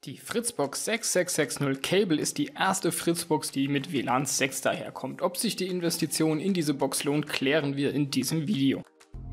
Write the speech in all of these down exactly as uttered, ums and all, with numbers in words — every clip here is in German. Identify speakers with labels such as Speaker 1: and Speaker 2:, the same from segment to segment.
Speaker 1: Die Fritzbox sechs sechs sechs null Cable ist die erste Fritzbox, die mit W L A N sechs daherkommt. Ob sich die Investition in diese Box lohnt, klären wir in diesem Video.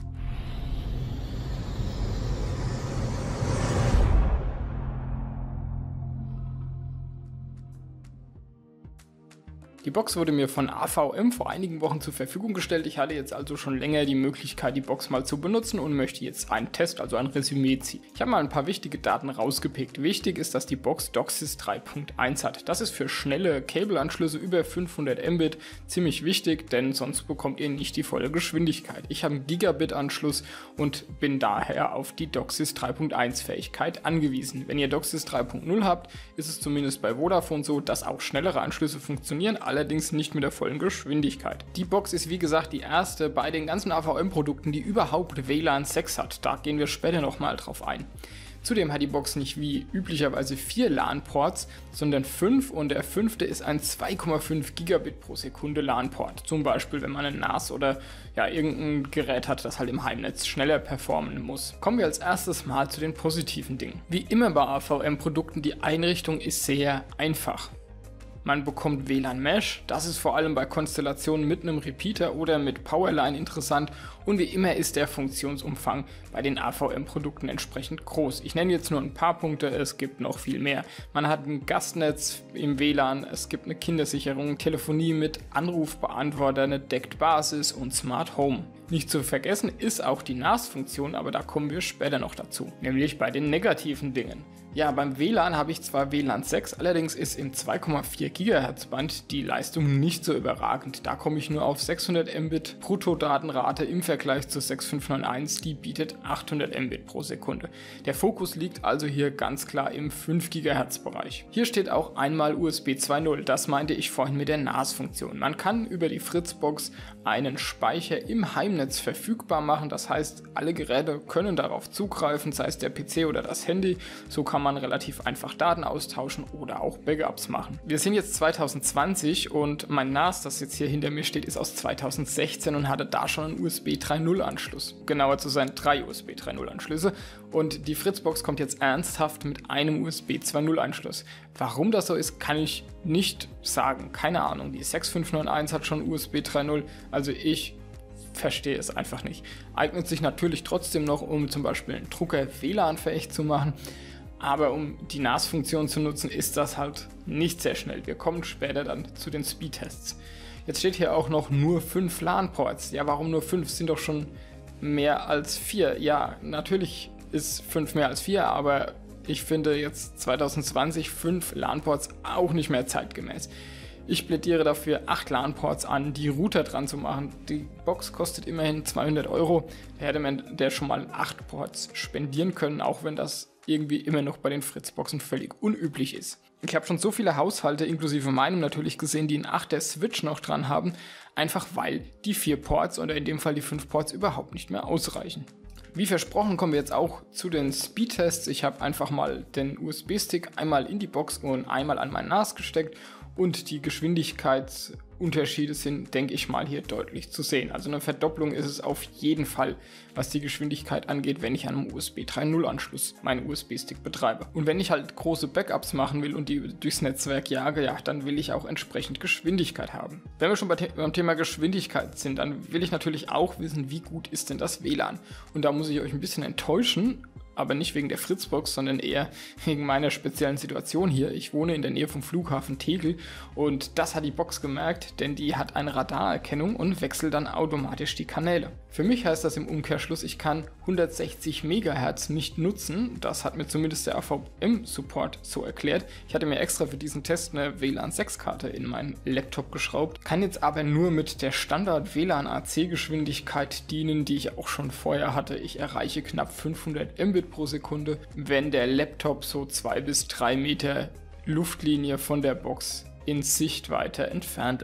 Speaker 1: Die Box wurde mir von A V M vor einigen Wochen zur Verfügung gestellt. Ich hatte jetzt also schon länger die Möglichkeit, die Box mal zu benutzen und möchte jetzt einen Test, also ein Resümee ziehen. Ich habe mal ein paar wichtige Daten rausgepickt. Wichtig ist, dass die Box DOCSIS drei Punkt eins hat. Das ist für schnelle Cable-Anschlüsse über fünfhundert Mbit ziemlich wichtig, denn sonst bekommt ihr nicht die volle Geschwindigkeit. Ich habe einen Gigabit-Anschluss und bin daher auf die DOCSIS drei Punkt eins Fähigkeit angewiesen. Wenn ihr DOCSIS drei Punkt null habt, ist es zumindest bei Vodafone so, dass auch schnellere Anschlüsse funktionieren, allerdings nicht mit der vollen Geschwindigkeit. Die Box ist wie gesagt die erste bei den ganzen A V M-Produkten, die überhaupt W L A N sechs hat. Da gehen wir später nochmal drauf ein. Zudem hat die Box nicht wie üblicherweise vier LAN-Ports, sondern fünf, und der fünfte ist ein zwei Komma fünf Gigabit pro Sekunde LAN-Port. Zum Beispiel, wenn man ein N A S oder ja, irgendein Gerät hat, das halt im Heimnetz schneller performen muss. Kommen wir als erstes mal zu den positiven Dingen. Wie immer bei A V M-Produkten, die Einrichtung ist sehr einfach. Man bekommt W L A N Mesh, das ist vor allem bei Konstellationen mit einem Repeater oder mit Powerline interessant, und wie immer ist der Funktionsumfang bei den A V M-Produkten entsprechend groß. Ich nenne jetzt nur ein paar Punkte, es gibt noch viel mehr. Man hat ein Gastnetz im W L A N, es gibt eine Kindersicherung, Telefonie mit Anrufbeantworter, eine Deckt Basis und Smart Home. Nicht zu vergessen ist auch die N A S-Funktion, aber da kommen wir später noch dazu, nämlich bei den negativen Dingen. Ja, beim W L A N habe ich zwar W L A N sechs, allerdings ist im zwei Komma vier Gigahertz Band die Leistung nicht so überragend. Da komme ich nur auf sechshundert Mbit Bruttodatenrate im Vergleich zur sechs fünf neun eins, die bietet achthundert Mbit pro Sekunde. Der Fokus liegt also hier ganz klar im fünf Gigahertz Bereich. Hier steht auch einmal U S B zwei Punkt null, das meinte ich vorhin mit der N A S-Funktion. Man kann über die Fritzbox einen Speicher im Heimnetz verfügbar machen, das heißt, alle Geräte können darauf zugreifen, sei es der P C oder das Handy. So kann man relativ einfach Daten austauschen oder auch Backups machen. Wir sind jetzt zwanzig zwanzig und mein N A S, das jetzt hier hinter mir steht, ist aus zweitausendsechzehn und hatte da schon einen U S B drei Punkt null Anschluss. Genauer zu sein, drei U S B drei Punkt null Anschlüsse, und die Fritzbox kommt jetzt ernsthaft mit einem U S B zwei Punkt null Anschluss. Warum das so ist, kann ich nicht sagen. Keine Ahnung. Die sechs fünf neun eins hat schon U S B drei Punkt null, also ich verstehe es einfach nicht. Eignet sich natürlich trotzdem noch, um zum Beispiel einen Drucker W L A N-fähig zu machen, aber um die N A S-Funktion zu nutzen, ist das halt nicht sehr schnell. Wir kommen später dann zu den Speedtests. Jetzt steht hier auch noch nur fünf LAN-Ports. Ja, warum nur fünf? Sind doch schon mehr als vier. Ja, natürlich ist fünf mehr als vier, aber ich finde jetzt zwanzig zwanzig fünf LAN-Ports auch nicht mehr zeitgemäß. Ich plädiere dafür, acht LAN-Ports an die Router dran zu machen. Die Box kostet immerhin zweihundert Euro. Da hätte man der schon mal acht Ports spendieren können, auch wenn das irgendwie immer noch bei den Fritzboxen völlig unüblich ist. Ich habe schon so viele Haushalte, inklusive meinem natürlich, gesehen, die einen achter Switch noch dran haben, einfach weil die vier Ports oder in dem Fall die fünf Ports überhaupt nicht mehr ausreichen. Wie versprochen kommen wir jetzt auch zu den Speedtests. Ich habe einfach mal den U S B-Stick einmal in die Box und einmal an mein N A S gesteckt, und die Geschwindigkeitsunterschiede sind, denke ich mal, hier deutlich zu sehen. Also eine Verdopplung ist es auf jeden Fall, was die Geschwindigkeit angeht, wenn ich an einem U S B drei Punkt null Anschluss meinen U S B-Stick betreibe. Und wenn ich halt große Backups machen will und die durchs Netzwerk jage, ja, dann will ich auch entsprechend Geschwindigkeit haben. Wenn wir schon beim Thema Geschwindigkeit sind, dann will ich natürlich auch wissen, wie gut ist denn das W L A N? Und da muss ich euch ein bisschen enttäuschen, aber nicht wegen der Fritzbox, sondern eher wegen meiner speziellen Situation hier. Ich wohne in der Nähe vom Flughafen Tegel, und das hat die Box gemerkt, denn die hat eine Radarerkennung und wechselt dann automatisch die Kanäle. Für mich heißt das im Umkehrschluss, ich kann hundertsechzig Megahertz nicht nutzen. Das hat mir zumindest der A V M-Support so erklärt. Ich hatte mir extra für diesen Test eine W L A N sechs Karte in meinen Laptop geschraubt, kann jetzt aber nur mit der Standard-W L A N A C-Geschwindigkeit dienen, die ich auch schon vorher hatte. Ich erreiche knapp fünfhundert Mbit pro Sekunde, wenn der Laptop so zwei bis drei Meter Luftlinie von der Box in Sichtweite entfernt ist.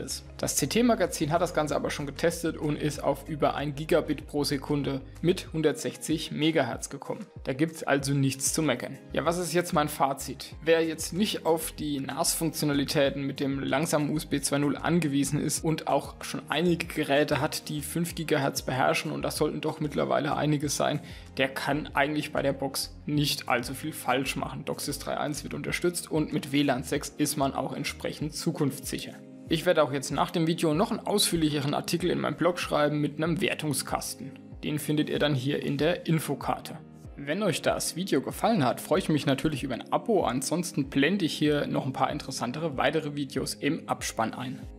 Speaker 1: Das C T-Magazin hat das Ganze aber schon getestet und ist auf über ein Gigabit pro Sekunde mit hundertsechzig Megahertz gekommen. Da gibt es also nichts zu meckern. Ja, was ist jetzt mein Fazit? Wer jetzt nicht auf die N A S-Funktionalitäten mit dem langsamen U S B zwei Punkt null angewiesen ist und auch schon einige Geräte hat, die fünf Gigahertz beherrschen, und das sollten doch mittlerweile einige sein, der kann eigentlich bei der Box nicht allzu viel falsch machen. DOCSIS drei Punkt eins wird unterstützt und mit W L A N sechs ist man auch entsprechend zukunftssicher. Ich werde auch jetzt nach dem Video noch einen ausführlicheren Artikel in meinem Blog schreiben mit einem Wertungskasten. Den findet ihr dann hier in der Infokarte. Wenn euch das Video gefallen hat, freue ich mich natürlich über ein Abo, ansonsten blende ich hier noch ein paar interessantere weitere Videos im Abspann ein.